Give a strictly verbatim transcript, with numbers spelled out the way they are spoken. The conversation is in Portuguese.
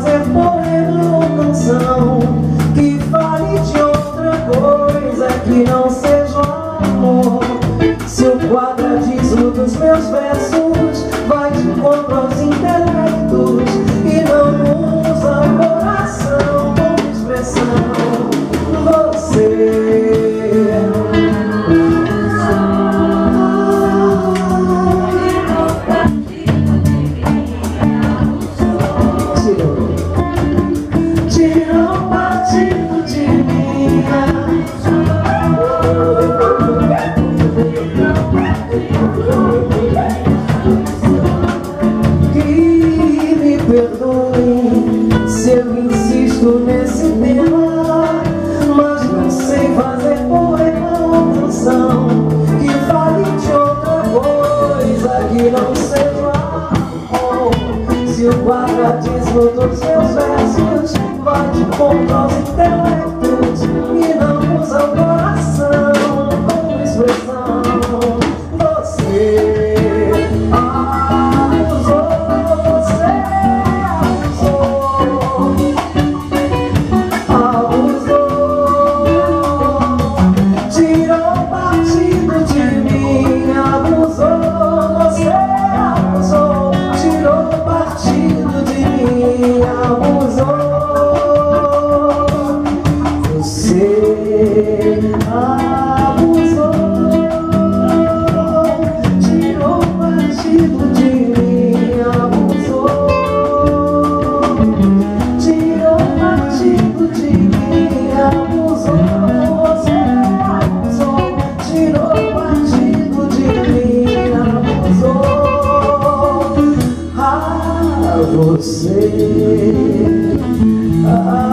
fazer poema ou canção que fale de outra coisa que não seja amor. Se o quadradismo dos meus versos vai de encontro aos intelectos e não usa o coração como expressão, você se eu insisto nesse tema, mas não sei fazer poema ou canção que fale de outra coisa que não seja amor. Se o quadradismo dos meus versos vai de encontro aos intelectos e não usa o coração como expressão, você você, ah,